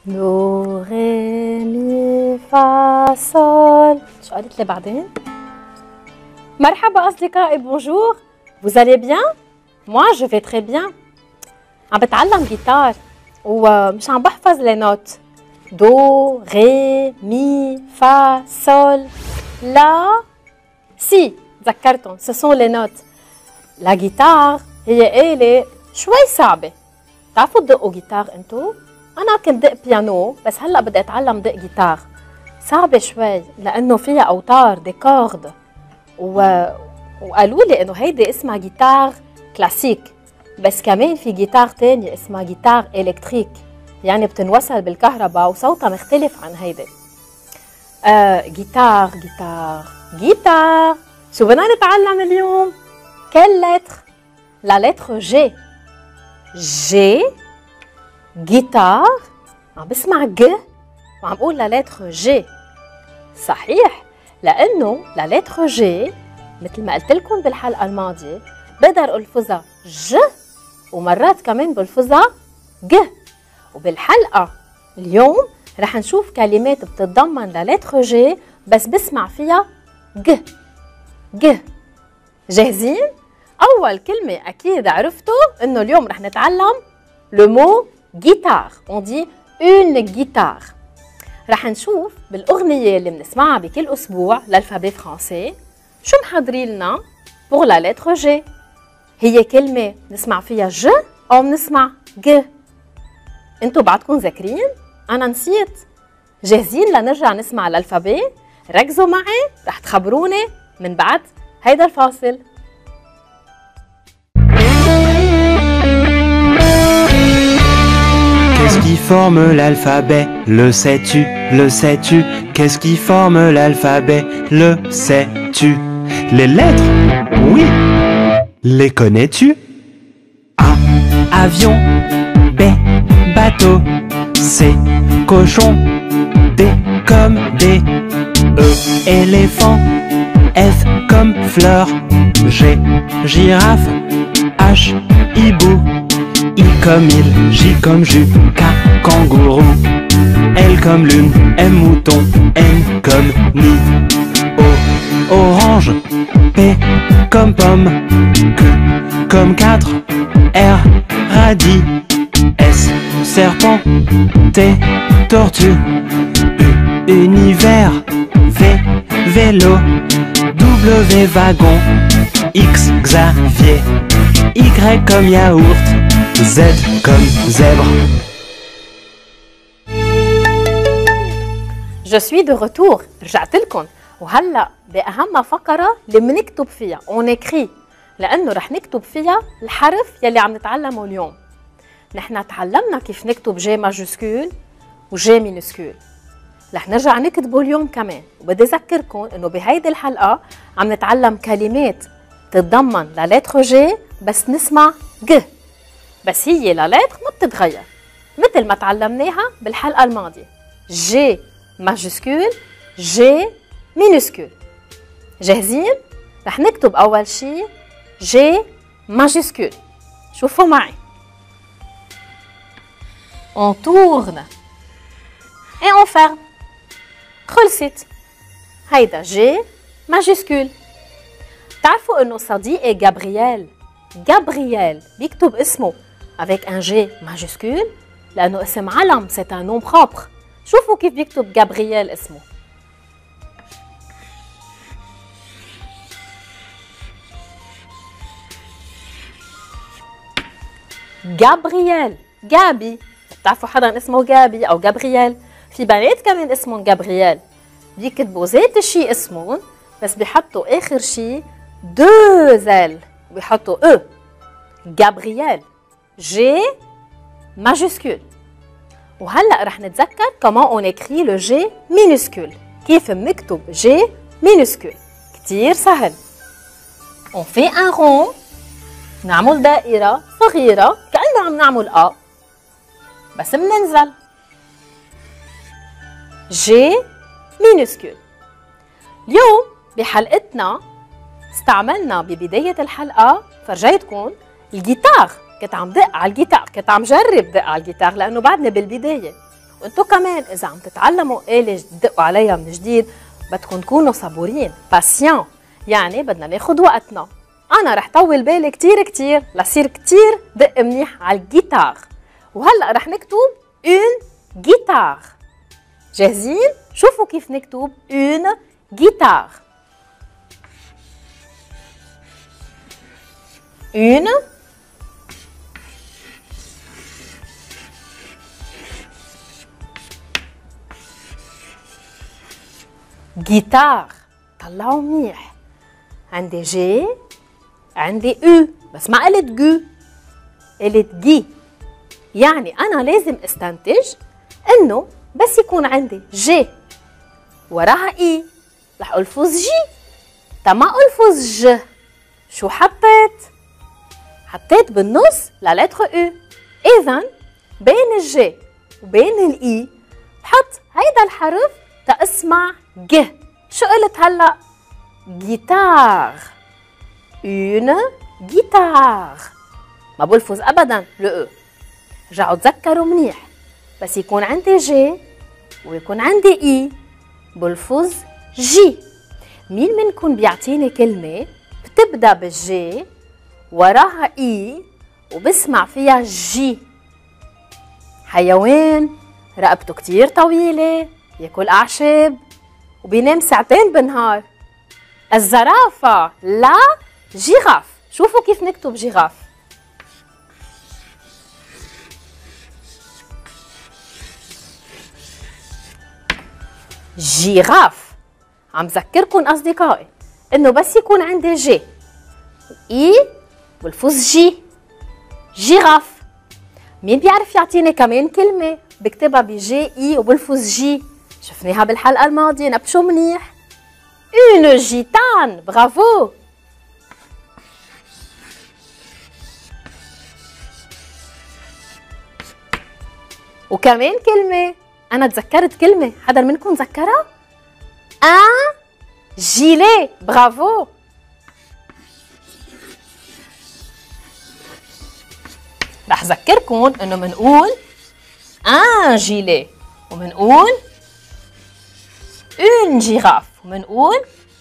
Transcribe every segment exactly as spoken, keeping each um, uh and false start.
دو ري مي فا سول. شو قالت لي بعدين؟ مرحبا أصدقائي، بونجور. Vous allez bien? Moi je vais très bien. عم بتعلم جيتار ومش عم بحفظ لي نوت. دو ري مي فا سول لا سي. تذكرتهم، ce sont les notes. لا جيتار هي آلة شوي صعبة. بتعرفوا تدقوا جيتار انتو؟ أنا كنت دق بيانو بس هلا بدي أتعلم دق جيتار. صعبة شوي لأنه فيها أوتار دي كورد و... وقالوا لي إنه هيدي اسمها جيتار كلاسيك، بس كمان في جيتار تاني اسمها جيتار إلكتريك، يعني بتنوصل بالكهرباء وصوتها مختلف عن هيدي. آه جيتار جيتار جيتار. شو بدنا نتعلم اليوم؟ كل لتر؟ لا لتر جي. جي جيتار. عم بسمع ج وعم بقول لا لتر جي. صحيح، لأنه لا لتر جي مثل ما قلت لكم بالحلقة الماضية بقدر ألفظها ج ومرات كمان بلفظها ج. وبالحلقة اليوم رح نشوف كلمات بتتضمن لا لتر جي بس بسمع فيها ج ج. جاهزين؟ أول كلمة أكيد عرفتوا إنه اليوم رح نتعلم لو مو جيتار. On dit une guitare. رح نشوف بالأغنية اللي بنسمعها بكل أسبوع للألفابي فرنسي شو محضرين لنا pour la lettre G. هي كلمة نسمع فيها ج أو بنسمع ج. انتوا بعدكم ذاكرين؟ أنا نسيت. جاهزين لنرجع نسمع الألفابي؟ ركزوا معي، رح تخبروني من بعد هيدا الفاصل. Qu'est-ce qui forme l'alphabet? Le sais-tu? Le sais-tu? Qu'est-ce qui forme l'alphabet? Le sais-tu? Les lettres? Oui. Les connais-tu? A. Avion. B. Bateau. C. Cochon. D. Comme D. E. Éléphant. F. Comme fleur. G. Girafe. H. Hibou. I comme il, J comme jus, K kangourou, L comme lune, M mouton, N comme nid, O orange, P comme pomme, Q comme quatre, R radis, S serpent, T tortue, U univers, V vélo, W wagon, X Xavier, Y comme yaourt, Z comme zèbre. Je suis de retour. رجعت لكم وهلا باهم فقره اللي بنكتب فيها on écrit، لانه رح نكتب فيها الحرف يلي عم نتعلمه اليوم. نحن تعلمنا كيف نكتب جي ماجوسكول وجي مينوسكول، رح نرجع نكتبه اليوم كمان. وبدي اذكركم انه بهيدي الحلقه عم نتعلم كلمات تتضمن لا لتر جي بس نسمع ج، بس هي لا لتر ما بتتغير مثل ما تعلمناها بالحلقة الماضية. جي ماجوسكول جي مينوسكول. جاهزين؟ رح نكتب أول شي جي ماجوسكول. شوفوا معي. On tourne et on ferme. خلصت. هيدا جي ماجوسكول. تعرفوا إنه صديقي جابرييل جابرييل بيكتب اسمه avec un G majuscule لأنه اسم علم، c'est un nom propre. شوفوا كيف بيكتب جابرييل اسمه. جابرييل جابي. بتعرفوا حدا اسمه جابي أو جابرييل؟ في بنات كمان اسمهم جابرييل بيكتبوا ذات الشيء اسمهم بس بيحطوا آخر شيء deux L بيحطوا E. جابرييل G majuscule. وهلا رح نتذكر comment on écrit le G minuscule. كيف بنكتب G minuscule؟ كتير سهل. on fait un rond. نعمل دائرة صغيرة كأنه عم نعمل A بس بننزل. G minuscule. اليوم بحلقتنا استعملنا ببداية الحلقة فرجيتكم الجيتار. كنت عم دق على الجيتار، كنت عم جرب دق على الجيتار لأنه بعدني بالبداية. وانتو كمان اذا عم تتعلموا آلة تدقوا عليها من جديد بدكم تكونوا صبورين باسيون، يعني بدنا ناخد وقتنا. انا رح طول بالي كتير كتير لصير كتير دق منيح على الجيتار، وهلا رح نكتب اون جيتار. جاهزين؟ شوفوا كيف نكتب اون جيتار. اون جيتار. طلعوا منيح. عندي جي، عندي او، بس ما قلت جو، قلت جي. يعني أنا لازم استنتج إنه بس يكون عندي جي وراها اي رح ألفظ جي. تما ألفظ ج، شو حطيت؟ حطيت بالنص للتر او. إذا بين الجي وبين الاي بحط هيدا الحرف تأسمع ج. شو قلت هلا؟ جيتار. اون جيتار. ما بلفظ ابدا لو او. رجعوا تذكروا منيح، بس يكون عندي جي ويكون عندي اي بلفظ جي. مين منكم بيعطيني كلمة بتبدأ بالجي وراها اي وبسمع فيها جي؟ حيوان رقبته كتير طويلة، ياكل أعشاب وبينام ساعتين بالنهار. الزرافة. لا، جيراف. شوفوا كيف نكتب جيراف. جيراف. عم ذكركم أصدقائي إنه بس يكون عندي جي إي والفظ جي. جيراف. مين بيعرف يعطيني كمان كلمة بكتبها بجي إي وبلفظ جي؟ شفناها بالحلقة الماضية، نبشوا منيح. اون جيتان. برافو. وكمان كلمة، أنا تذكرت كلمة، حدا منكم ذكرها؟ ان جيلي. برافو. رح ذكركم إنه منقول ان جيلي ومنقول اون جيراف ومنقول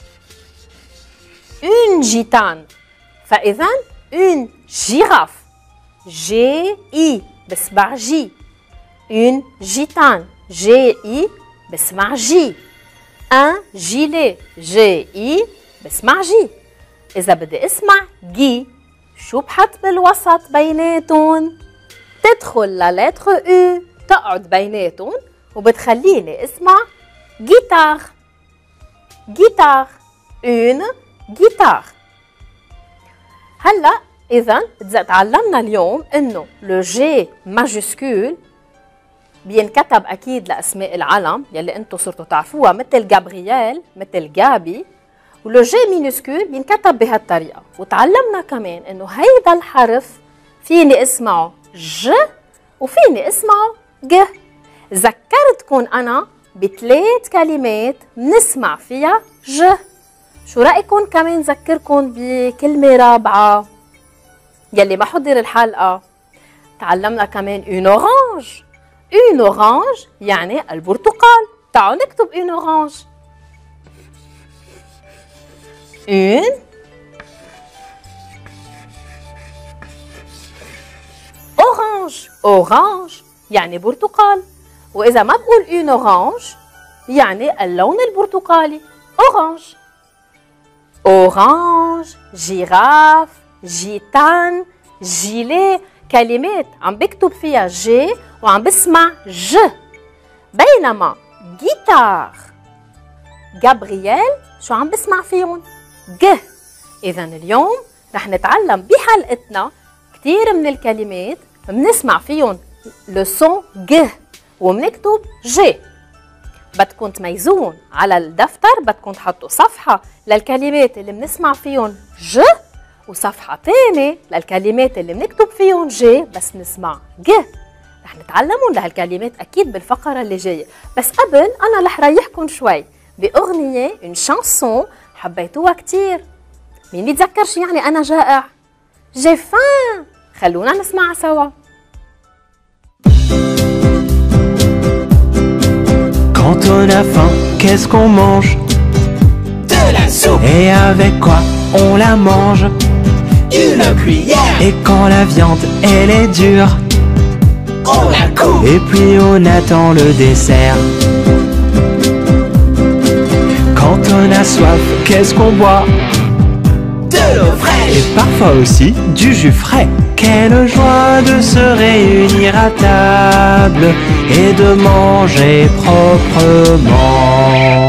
اون جيتان. فإذا اون جيراف جي اي بسمع جي، اون جيتان جي اي بسمع جي، ان جيلي جي اي بسمع جي. إذا بدي اسمع جي شو بحط بالوسط بيناتهم؟ تدخل للتر او تقعد بيناتهم وبتخليني اسمع جيتار. جيتار. اون جيتار. هلا اذا تعلمنا اليوم انه لو جي ماجيسكول بينكتب اكيد لاسماء العلم يلي انتم صرتوا تعرفوها، مثل جابرييل، مثل جابي. ولو جي مينوسكول بينكتب بهالطريقه. وتعلمنا كمان انه هيدا الحرف فيني اسمعه ج وفيني اسمعه ج. ذكرتكم انا بثلاث كلمات بنسمع فيها ج. شو رأيكم كمان ذكركم بكلمة رابعة يلي ما حضر الحلقة؟ تعلمنا كمان اون اورانج. اون اورانج يعني البرتقال. تعالوا نكتب اون اورانج. اون اورانج. اورانج يعني برتقال. وإذا ما بقول اون اورانج يعني اللون البرتقالي اورانج. اورانج، جيراف، جيتان، جيلي، كلمات عم بكتب فيها جي وعم بسمع ج. بينما جيتار، جابرييل شو عم بسمع فيهم؟ ج. إذا اليوم رح نتعلم بحلقتنا كتير من الكلمات بنسمع فيهم لو سون ج وبنكتب جي. بدكم تميزون على الدفتر، بدكم تحطوا صفحة للكلمات اللي بنسمع فيهم ج وصفحة تانية للكلمات اللي بنكتب فيهم جي بس نسمع ج. رح نتعلمون لهالكلمات أكيد بالفقرة اللي جاية، بس قبل أنا رح ريحكم شوي بأغنية اون شانسون حبيتوها كتير. مين بيتذكر شو يعني أنا جائع؟ جي فان. خلونا نسمعها سوا. on a faim, qu'est-ce qu'on mange? De la soupe. Et avec quoi on la mange? Une cuillère. Et quand la viande, elle est dure, On la coupe. et puis on attend le dessert. Quand on a soif, qu'est-ce qu'on boit? De l'eau fraîche. Et parfois aussi du jus frais. Quelle joie de se réunir à table et de manger proprement.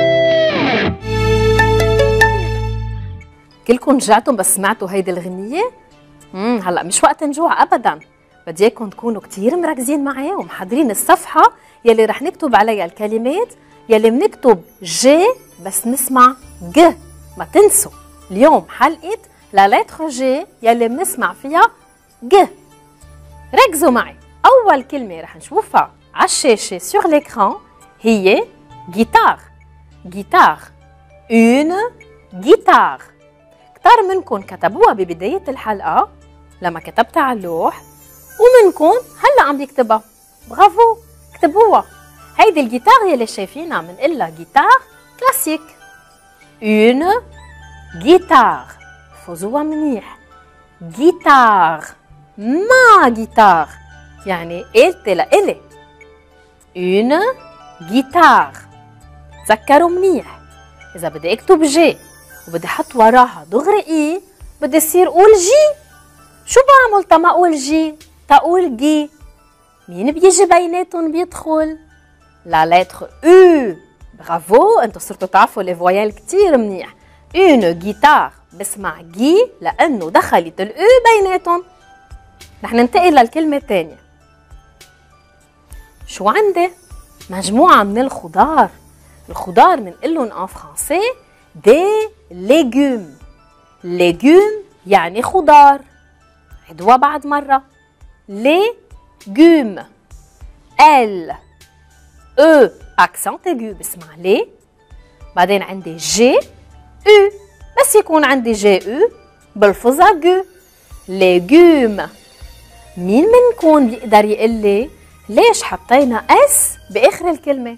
كلكم رجعتوا بس سمعتوا هيدي الغنية؟ امم هلا مش وقت نجوع ابدا، بدي اياكم تكونوا كتير مركزين معي ومحضرين الصفحة يلي رح نكتب عليها الكلمات يلي بنكتب جي بس نسمع ج. ما تنسوا اليوم حلقة لا لتر جي يلي بنسمع فيها ج. ركزوا معي، أول كلمة رح نشوفها على الشاشة سور l'écran هي جيتار. جيتار une guitare. كتار منكم كتبوها ببداية الحلقة لما كتبتها على اللوح، ومنكم هلا عم يكتبها. برافو، اكتبوها. هيدي الجيتار يلي شايفينها بنقلها جيتار كلاسيك. une guitare. فوزوها منيح. جيتار ما جيتار يعني إلتي لإلي. une guitare. تذكروا منيح، إذا بدي أكتب جي وبدي أحط وراها دغري إي بدي يصير قول جي. شو بعمل تا ما أقول جي؟ تا أقول جي. مين بيجي بيناتهم بيدخل؟ لا لتر أو. برافو، أنتوا صرتوا تعرفوا لي فويال كتير منيح. une guitare بسمع جي لأنه دخلت الأو بيناتهم. رح ننتقل للكلمة الثانية. شو عندي؟ مجموعة من الخضار. الخضار بنقلهم ان فرانسي دي ليجوم. ليجوم يعني خضار. عدوها بعد مرة. ليجوم. ال او اكسنت ايجو بسمع لي. بعدين عندي جي او بس يكون عندي جي او بلفظها جو. ليجوم. مين منكم بيقدر يقول لي ليش حطينا اس باخر الكلمه؟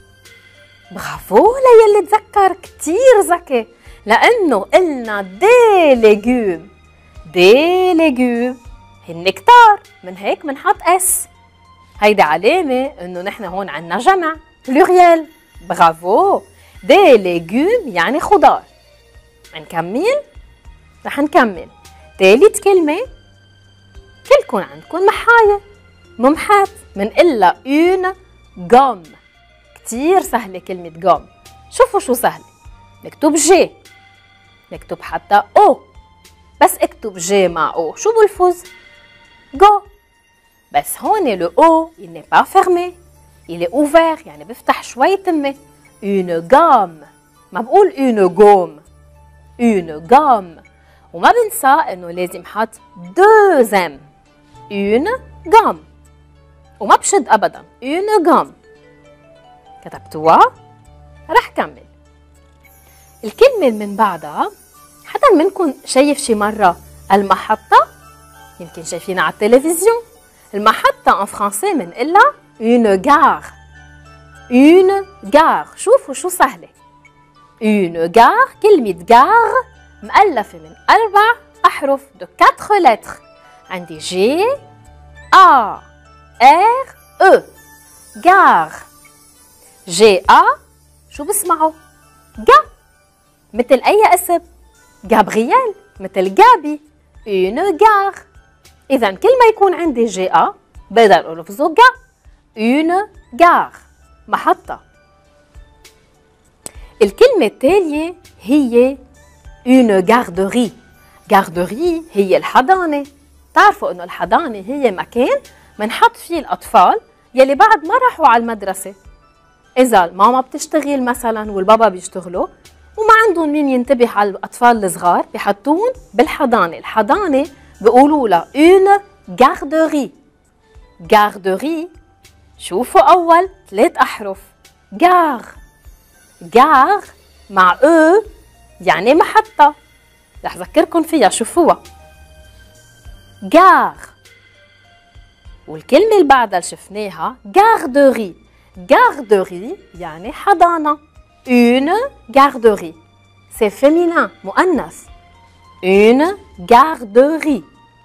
برافو ليلي تذكر، كتير ذكي، لانه قلنا دي ليجوم. دي ليجوم هن كتار، من هيك بنحط اس. هيدي علامه انه نحن هون عنا جمع بلوريال. برافو، دي ليجوم يعني خضار. نكمل؟ رح نكمل. تالت كلمه كلكم عندكم محاية ممحات منقلها اون غوم. كتير سهلة كلمة غوم. شوفوا شو سهلة، نكتب جي، نكتب حتى او، بس اكتب جي مع او شو بلفظ؟ جو. بس هون لو او il n'est pas fermé، il est ouvert يعني بفتح شوي تمة. une gomme، ما بقول une gomme، une gomme. وما بنسى انه لازم حط deux m. une gomme. وما بشد ابدا. une gomme. كتبتوها؟ رح كمل. الكلمة من بعدها حدا منكم شايف شي مرة المحطة؟ يمكن شايفينها على التلفزيون. المحطة ان فرانسي بنقلها une gare. une gare. شوفوا شو سهلة. une gare. كلمة gare مؤلفة من أربع أحرف de quatre lettres. عندي G A R E. gare. G A شو بسمعوا؟ جا مثل أي اسم. جابرييل مثل جابي. une gare. إذا كل ما يكون عندي G A بقدر ألفظه جا. une gare محطة. الكلمة التالية هي une garderie. garderie هي الحضانة. تعرفوا إنه الحضانة هي مكان منحط فيه الأطفال يلي بعد ما راحوا على المدرسة. إذا الماما بتشتغل مثلا والبابا بيشتغلوا وما عندهم مين ينتبه على الأطفال الصغار بحطون بالحضانة. الحضانة بيقولوا لها une garderie. garderie. شوفوا أول ثلاث أحرف. gare. gare مع أو يعني محطة. رح أذكركم فيها، شوفوها. gare. والكلمة اللي بعدها اللي شفناها garderie. garderie يعني حضانة. une garderie c'est féminin مؤنث. une garderie.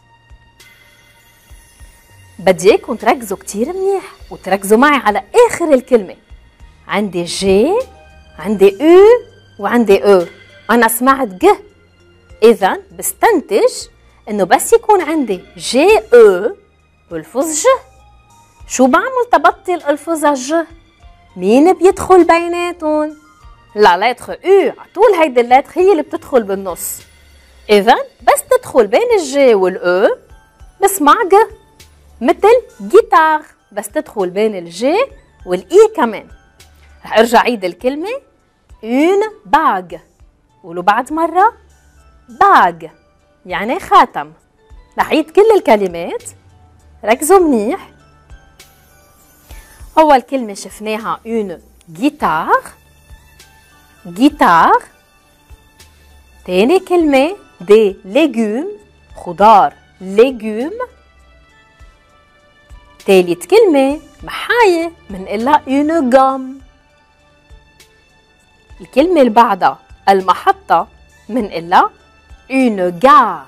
بدي اياكم تركزوا كتير منيح وتركزوا معي على اخر الكلمة. عندي جي، عندي او، وعندي او. انا سمعت ج، اذا بستنتج انه بس يكون عندي جي او بلفظ ج. شو بعمل تبطل الفظ ج؟ مين بيدخل بيناتهم؟ لا لتر او، عطول هيدي اللتر هي اللي بتدخل بالنص. اذا بس تدخل بين الجي والاو بسمع ج، مثل جيتار بس تدخل بين الجي والاي كمان. رح ارجع عيد الكلمة اون باغ. قولوا بعد مرة باغ يعني خاتم. رح عيد كل الكلمات، ركزوا منيح. أول كلمة شفناها اون جيتار، جيتار. تاني كلمة دي ليجوم، خضار ليجوم. تالت كلمة محاية منقلها اون جام. الكلمة اللي بعدها المحطة منقلها اون جار.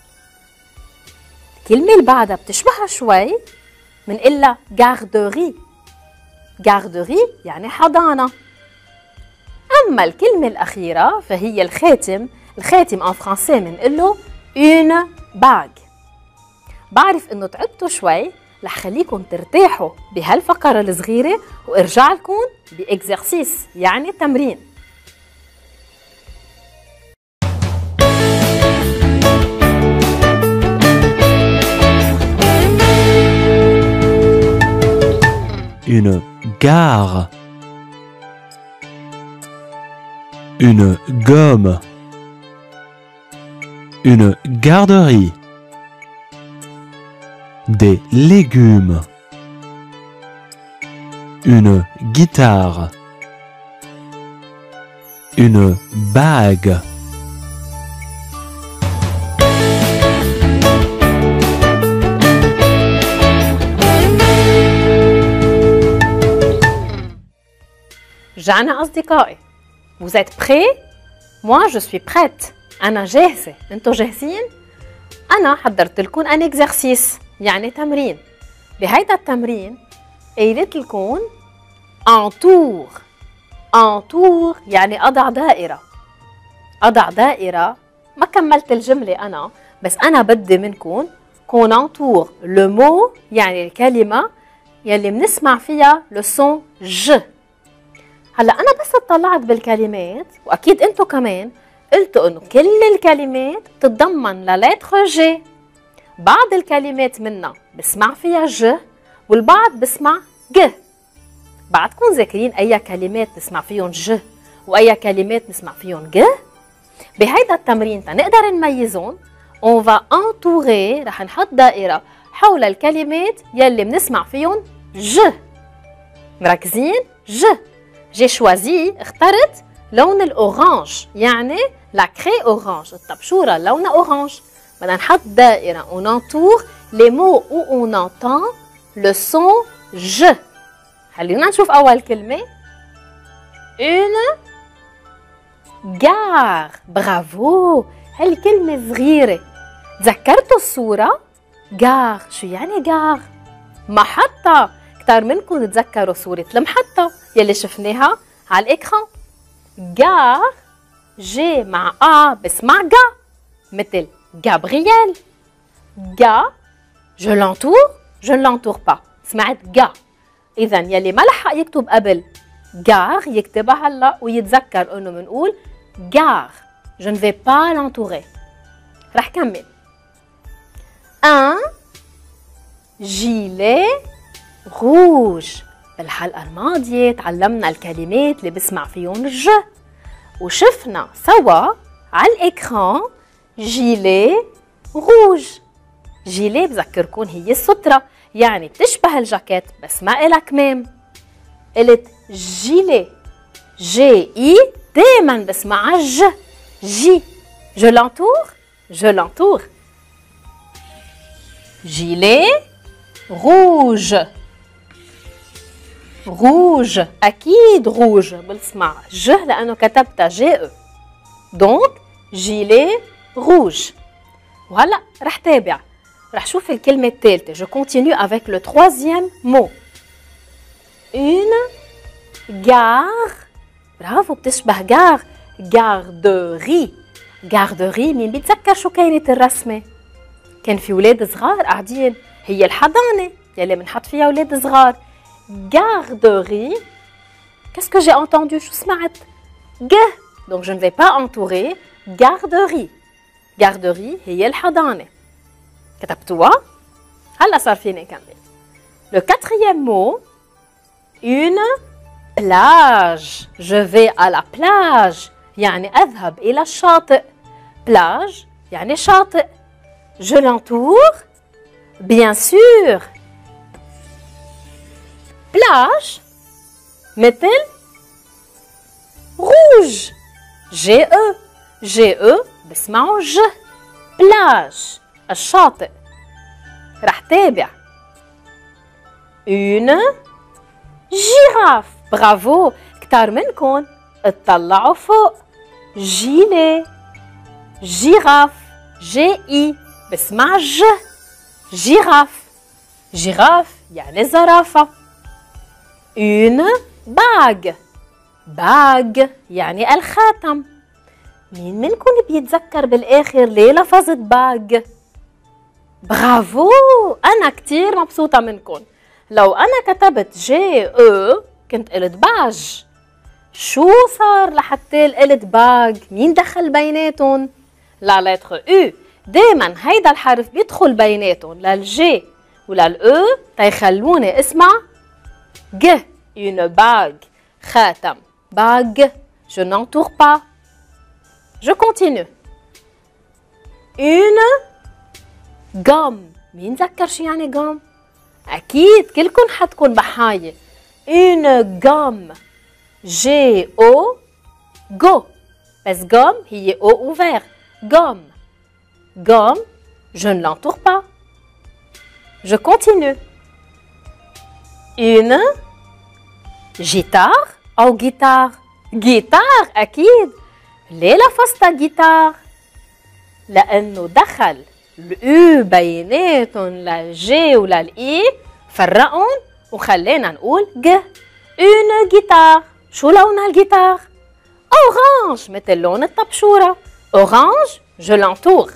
الكلمة اللي بعدها بتشبهها شوي منقلها جاردوري. جاردوري يعني حضانة. أما الكلمة الأخيرة فهي الخاتم. الخاتم ان فرنسي منقله اون باغ. بعرف إنه تعبتوا شوي، رح خليكم ترتاحوا بهالفقرة الصغيرة وارجع لكم بإكزرسيس يعني تمرين. Une gare. Une gomme. Une garderie. Des légumes. Une guitare. Une bague. رجعنا أصدقائي. Vous êtes prêts? Moi je suis prête. أنا جاهزة. أنتوا جاهزين؟ أنا حضرت لكم ان اكزرسيس يعني تمرين. بهيدا التمرين قايلت لكم entour. entour يعني أضع دائرة. أضع دائرة. ما كملت الجملة أنا، بس أنا بدي منكم qu'on entoure le mot يعني الكلمة يلي بنسمع فيها le son ج. هلا أنا بس اطلعت بالكلمات وأكيد أنتوا كمان قلتوا إنه كل الكلمات بتتضمن للتر جي. بعض الكلمات منها بسمع فيها ج والبعض بسمع ج. بعدكم ذاكرين أي كلمات نسمع فيهم ج وأي كلمات نسمع فيهم ج؟ بهيدا التمرين تنقدر نميزهم on va entourer. رح نحط دائرة حول الكلمات يلي بنسمع فيهم ج. مركزين؟ ج. جي شوازي اخترت لون الأورانج يعني لا كري أورانج، الطبشورة لونها أورانج. بدنا نحط دائرة on entoure les mots où on entend le son ج. خلينا نشوف أول كلمة une gare. برافو، هالكلمة صغيرة. تذكرتوا الصورة؟ جار شو يعني جار؟ محطة. كتار منكم تذكروا صورة المحطة يلي شفناها على الإكران. جار جي مع آ بسمع جا، مثل جابرييل. جا je l'entoure je ne l'entoure pas. سمعت جا. إذا يلي ما لحق يكتب قبل جار يكتبها هلا ويتذكر إنه بنقول جار je ne vais pas l'entourer. رح كمل. un gilet rouge. بالحلقة الماضية تعلمنا الكلمات اللي بسمع فيهم الج وشفنا سوا على الإكران جيلي روج. جيلي بذكركم هي السترة يعني بتشبه الجاكيت بس ما إلها كمام. قلت جيلي جي إي دايما بسمعها ج. جي je l'entoure je l'entoure. gilet rouge روج أكيد روج بالسمع ج لأنه كتبتها جي أو دونك جيلي روج. وهلا رح تابع رح شوف الكلمة الثالثة. جو كونتينيو افيك لو تروازيام مو. اون غار برافو بتشبه غار غاردوري. غاردوري مين بيتذكر شو كانت الرسمة؟ كان في ولاد صغار قاعدين هي الحضانة يلي بنحط فيها ولاد صغار. غاردوري qu'est-ce que j'ai entendu شو سمعت؟ ج donc je ne vais pas entourer garderie. garderie هي الحضانة. كتبتوها؟ هلا صار فيني كمل. Le quatrième mot une plage. Je vais à la plage يعني أذهب إلى الشاطئ. plage يعني شاطئ. Je l'entoure bien sûr. plage مثل rouge جي او جي او بسمعوا ج. plage الشاطئ. رح تابع une girafe. برافو كتار منكم اطلعوا فوق. جيلي جيراف جي اي بسمع ج. جيراف جيراف يعني زرافة. une bague. باج يعني الخاتم. مين منكم بيتذكر بالآخر ليه لفظت باج؟ برافو أنا كتير مبسوطة منكم. لو أنا كتبت جي او كنت قلت باج. شو صار لحتى قلت باج؟ مين دخل بيناتهم؟ لا لتر او. دايما هيدا الحرف بيدخل بيناتهم للجي وللأو تيخلوني اسمع ج. une bague خاتم. bague je n'entoure pas. je continue. une gomme. مين ذكر شو يعني gomme؟ أكيد كلكم حدكن بحاية. une gomme G O go بس gomme هي O ouvert. gomme gomme je ne l'entoure pas. je continue. une guitare أو guitare. guitare أكيد. ليه لفظتها guitare؟ لأنه دخل الأو بيناتهم للجي وللإي فرقهم وخلينا نقول ج. une guitare. شو لون الجيتار؟ أورانج مثل لون الطبشورة. أورانج je l'entoure.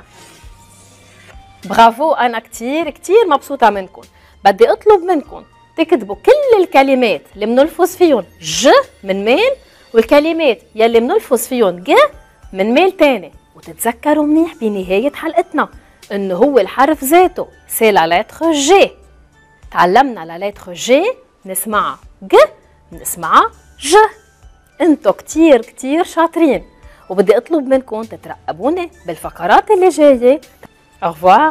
برافو أنا كتير كتير مبسوطة منكم. بدي أطلب منكم تكتبوا كل الكلمات اللي بنلفظ فيهم ج من ميل والكلمات يلي بنلفظ فيهم ج من ميل تاني. وتتذكروا منيح بنهاية حلقتنا إنه هو الحرف ذاته سي لا لتر جي. تعلمنا لا لتر جي نسمعها ج نسمعها ج. انتو كتير كتير شاطرين وبدي اطلب منكم تترقبوني بالفقرات اللي جايه. au revoir.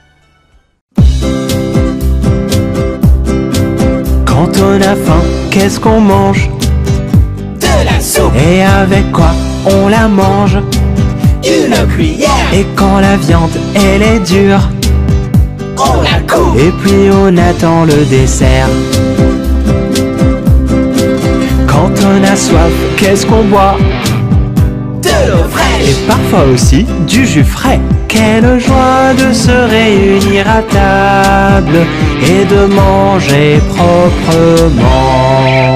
Quand on a faim, qu'est-ce qu'on mange? De la soupe. Et avec quoi on la mange? Une cuillère. Et quand la viande elle est dure, On la coupe. et puis on attend le dessert. Quand on a soif, qu'est-ce qu'on boit? De l'eau fraîche. Et parfois aussi du jus frais. Quelle joie de se réunir à table et de manger proprement.